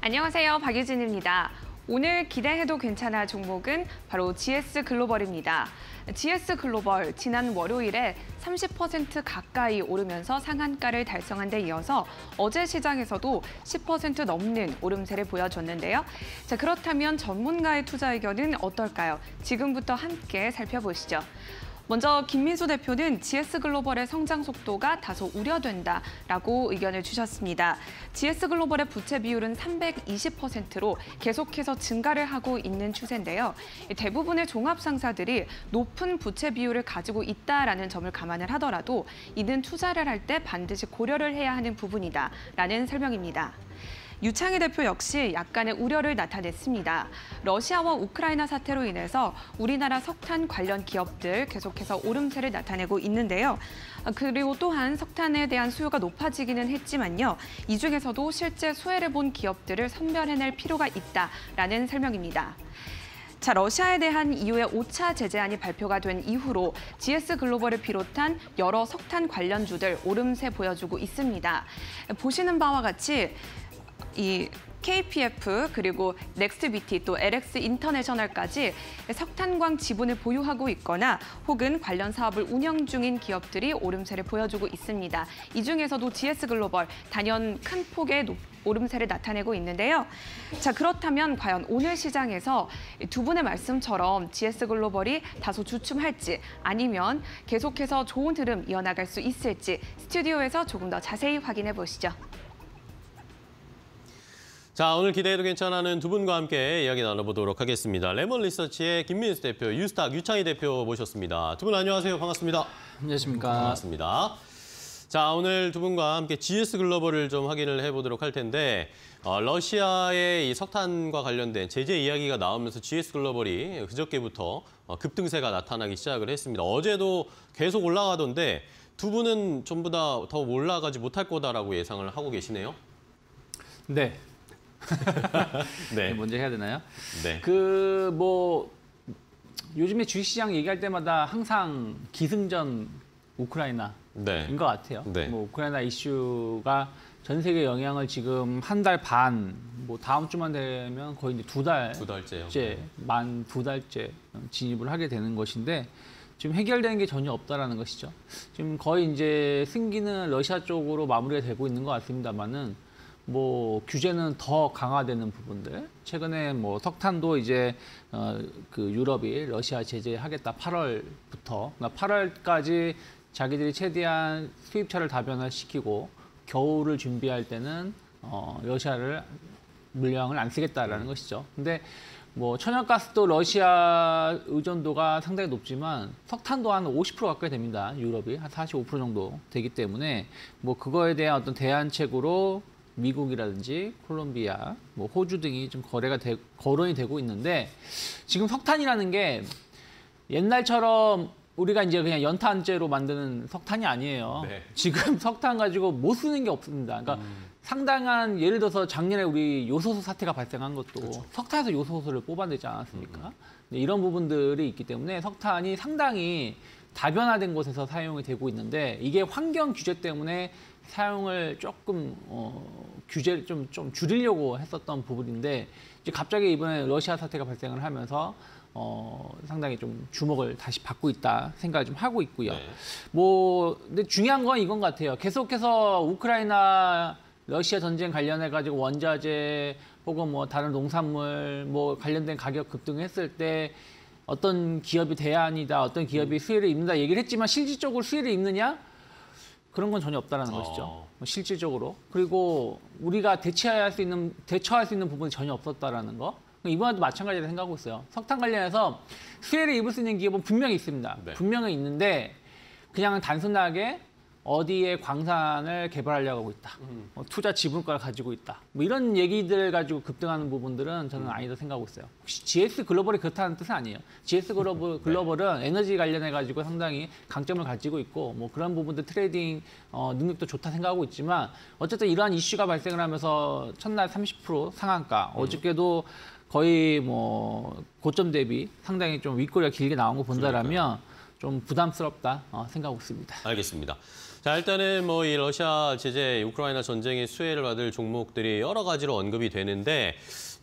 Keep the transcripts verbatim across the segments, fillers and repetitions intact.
안녕하세요. 박유진입니다. 오늘 기대해도 괜찮아 종목은 바로 지에스글로벌입니다. 지에스글로벌 지난 월요일에 삼십 퍼센트 가까이 오르면서 상한가를 달성한 데 이어서 어제 시장에서도 십 퍼센트 넘는 오름세를 보여줬는데요. 자, 그렇다면 전문가의 투자 의견은 어떨까요? 지금부터 함께 살펴보시죠. 먼저 김민수 대표는 지에스글로벌의 성장 속도가 다소 우려된다라고 의견을 주셨습니다. 지에스글로벌의 부채 비율은 삼백이십 퍼센트로 계속해서 증가를 하고 있는 추세인데요. 대부분의 종합상사들이 높은 부채 비율을 가지고 있다라는 점을 감안을 하더라도 이는 투자를 할 때 반드시 고려를 해야 하는 부분이다라는 설명입니다. 유창희 대표 역시 약간의 우려를 나타냈습니다. 러시아와 우크라이나 사태로 인해서 우리나라 석탄 관련 기업들 계속해서 오름세를 나타내고 있는데요. 그리고 또한 석탄에 대한 수요가 높아지기는 했지만요. 이 중에서도 실제 수혜를 본 기업들을 선별해낼 필요가 있다라는 설명입니다. 자, 러시아에 대한 이후에 오 차 제재안이 발표가 된 이후로 지에스글로벌을 비롯한 여러 석탄 관련주들 오름세 보여주고 있습니다. 보시는 바와 같이 이 케이피에프 그리고 넥스트비티 또 엘엑스 인터내셔널까지 석탄광 지분을 보유하고 있거나 혹은 관련 사업을 운영 중인 기업들이 오름세를 보여주고 있습니다. 이 중에서도 지에스글로벌 단연 큰 폭의 오름세를 나타내고 있는데요. 자, 그렇다면 과연 오늘 시장에서 두 분의 말씀처럼 지에스글로벌이 다소 주춤할지 아니면 계속해서 좋은 흐름 이어나갈 수 있을지 스튜디오에서 조금 더 자세히 확인해 보시죠. 자, 오늘 기대해도 괜찮아는 두 분과 함께 이야기 나눠보도록 하겠습니다. 레몬 리서치의 김민수 대표, 유스탁 유창희 대표 모셨습니다. 두 분 안녕하세요. 반갑습니다. 안녕하십니까. 반갑습니다. 자, 오늘 두 분과 함께 지에스글로벌을 좀 확인을 해보도록 할 텐데 어, 러시아의 이 석탄과 관련된 제재 이야기가 나오면서 지에스글로벌이 그저께부터 어, 급등세가 나타나기 시작을 했습니다. 어제도 계속 올라가던데 두 분은 전부 다 더 올라가지 못할 거다라고 예상을 하고 계시네요. 네. 네. 먼저 해야 되나요? 네. 그 뭐 요즘에 주식시장 얘기할 때마다 항상 기승전 우크라이나인 네. 것 같아요. 네. 뭐 우크라이나 이슈가 전 세계 영향을 지금 한 달 반, 뭐 다음 주만 되면 거의 이제 두 달, 두 달째요. 만 두 달째 진입을 하게 되는 것인데 지금 해결되는 게 전혀 없다라는 것이죠. 지금 거의 이제 승기는 러시아 쪽으로 마무리가 되고 있는 것 같습니다만은. 뭐 규제는 더 강화되는 부분들. 최근에 뭐 석탄도 이제 어, 그 유럽이 러시아 제재하겠다 팔월부터 그러니까 팔월까지 자기들이 최대한 수입차를 다변화시키고 겨울을 준비할 때는 어, 러시아를 물량을 안 쓰겠다라는 음. 것이죠. 근데 뭐 천연가스도 러시아 의존도가 상당히 높지만 석탄도 한 오십 퍼센트 가까이 됩니다. 유럽이 한 사십오 퍼센트 정도 되기 때문에 뭐 그거에 대한 어떤 대안책으로 미국이라든지 콜롬비아, 뭐 호주 등이 좀 거래가 되, 거론이 되고 있는데 지금 석탄이라는 게 옛날처럼 우리가 이제 그냥 연탄재로 만드는 석탄이 아니에요. 네. 지금 석탄 가지고 못 쓰는 게 없습니다. 그러니까 음. 상당한 예를 들어서 작년에 우리 요소수 사태가 발생한 것도 그렇죠. 석탄에서 요소수를 뽑아내지 않았습니까? 음. 이런 부분들이 있기 때문에 석탄이 상당히 다변화된 곳에서 사용이 되고 있는데 이게 환경 규제 때문에 사용을 조금 어, 규제를 좀, 좀 줄이려고 했었던 부분인데 이제 갑자기 이번에 러시아 사태가 발생을 하면서 어, 상당히 좀 주목을 다시 받고 있다 생각을 좀 하고 있고요. 네. 뭐 근데 중요한 건 이건 같아요. 계속해서 우크라이나 러시아 전쟁 관련해 가지고 원자재 혹은 뭐 다른 농산물 뭐 관련된 가격 급등했을 때 어떤 기업이 대안이다, 어떤 기업이 음. 수혜를 입는다 얘기를 했지만 실질적으로 수혜를 입느냐? 그런 건 전혀 없다라는 어. 것이죠. 실질적으로. 그리고 우리가 대처할 수 있는 대처할 수 있는 부분이 전혀 없었다라는 거. 이번에도 마찬가지로 생각하고 있어요. 석탄 관련해서 수혜를 입을 수 있는 기업은 분명히 있습니다. 네. 분명히 있는데 그냥 단순하게 어디에 광산을 개발하려고 하고 있다. 음. 어, 투자 지분가를 가지고 있다. 뭐 이런 얘기들 가지고 급등하는 부분들은 저는 음. 아니다 생각하고 있어요. 혹시 지에스글로벌이 그렇다는 뜻은 아니에요. 지에스글로벌 글로벌은 네. 에너지 관련해 가지고 상당히 강점을 가지고 있고 뭐 그런 부분들 트레이딩 어, 능력도 좋다 생각하고 있지만 어쨌든 이러한 이슈가 발생을 하면서 첫날 삼십 퍼센트 상한가. 음. 어저께도 거의 뭐 고점 대비 상당히 좀 윗꼬리가 길게 나온 거 본다라면 좀 부담스럽다 어, 생각하고 있습니다. 알겠습니다. 자, 일단은 뭐 이 러시아 제재, 우크라이나 전쟁의 수혜를 받을 종목들이 여러 가지로 언급이 되는데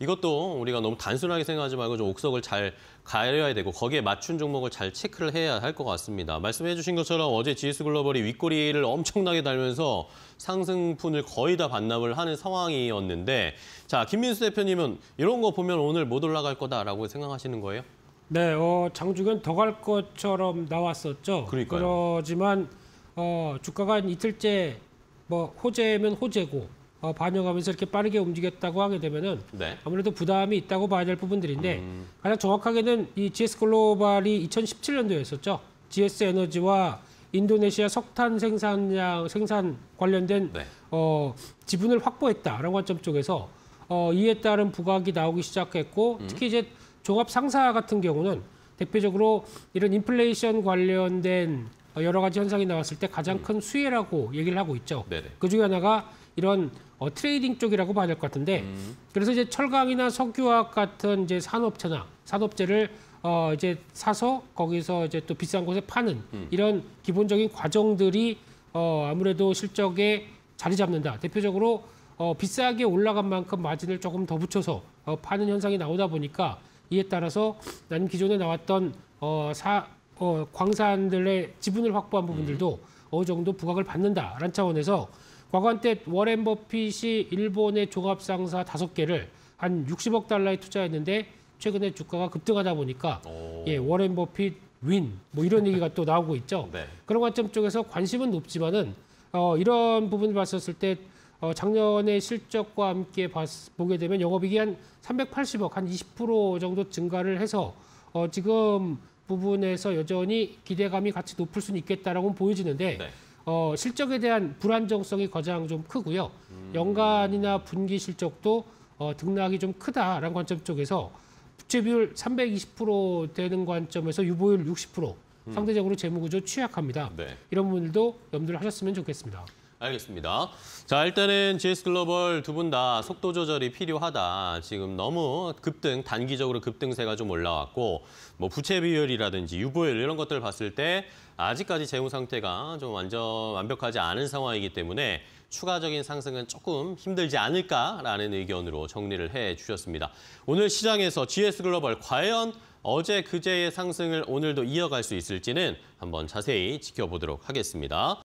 이것도 우리가 너무 단순하게 생각하지 말고 좀 옥석을 잘 가려야 되고 거기에 맞춘 종목을 잘 체크를 해야 할 것 같습니다. 말씀해 주신 것처럼 어제 지에스글로벌이 윗꼬리를 엄청나게 달면서 상승분을 거의 다 반납을 하는 상황이었는데 자, 김민수 대표님은 이런 거 보면 오늘 못 올라갈 거다라고 생각하시는 거예요? 네, 어, 장중엔 더 갈 것처럼 나왔었죠. 그러니까요. 그렇지만 어, 주가가 한 이틀째 뭐 호재면 호재고 어, 반영하면서 이렇게 빠르게 움직였다고 하게 되면은 네. 아무래도 부담이 있다고 봐야 될 부분들인데 음. 가장 정확하게는 이 지에스글로벌이 이천십칠 년도였었죠. 지에스에너지와 인도네시아 석탄 생산량 생산 관련된 네. 어, 지분을 확보했다라는 관점 쪽에서 어, 이에 따른 부각이 나오기 시작했고 음. 특히 이제 종합 상사 같은 경우는 대표적으로 이런 인플레이션 관련된 여러 가지 현상이 나왔을 때 가장 큰 수혜라고 얘기를 하고 있죠. 네네. 그 중에 하나가 이런 어, 트레이딩 쪽이라고 봐야 될 것 같은데 음. 그래서 이제 철강이나 석유화학 같은 이제 산업체나 산업재를 어, 이제 사서 거기서 이제 또 비싼 곳에 파는 음. 이런 기본적인 과정들이 어, 아무래도 실적에 자리 잡는다. 대표적으로 어, 비싸게 올라간 만큼 마진을 조금 더 붙여서 어, 파는 현상이 나오다 보니까 이에 따라서 나는 기존에 나왔던 어, 사, 어, 광산들의 지분을 확보한 부분들도 어느 정도 부각을 받는다라는 차원에서 과거 한때 워렌 버핏이 일본의 종합상사 다섯 개를 한 육십억 달러에 투자했는데 최근에 주가가 급등하다 보니까 오. 예, 워렌 버핏 윈 뭐 이런 얘기가 또 나오고 있죠. 네. 그런 관점 쪽에서 관심은 높지만은 어, 이런 부분을 봤었을 때 어, 작년의 실적과 함께 봤, 보게 되면 영업이익이 한 삼백팔십억, 한 이십 퍼센트 정도 증가를 해서 어, 지금 부분에서 여전히 기대감이 같이 높을 수는 있겠다라고 보여지는데 네. 어, 실적에 대한 불안정성이 가장 좀 크고요. 음. 연간이나 분기 실적도 어, 등락이 좀 크다라는 관점 쪽에서 부채 비율 삼백이십 퍼센트 되는 관점에서 유보율 육십 퍼센트 상대적으로 재무구조 취약합니다. 네. 이런 부분들도 염두를 하셨으면 좋겠습니다. 알겠습니다. 자, 일단은 지에스글로벌 두 분 다 속도 조절이 필요하다. 지금 너무 급등, 단기적으로 급등세가 좀 올라왔고 뭐 부채 비율이라든지 유보율 이런 것들을 봤을 때 아직까지 재무 상태가 좀 완전 완벽하지 않은 상황이기 때문에 추가적인 상승은 조금 힘들지 않을까라는 의견으로 정리를 해 주셨습니다. 오늘 시장에서 지에스글로벌 과연 어제 그제의 상승을 오늘도 이어갈 수 있을지는 한번 자세히 지켜보도록 하겠습니다.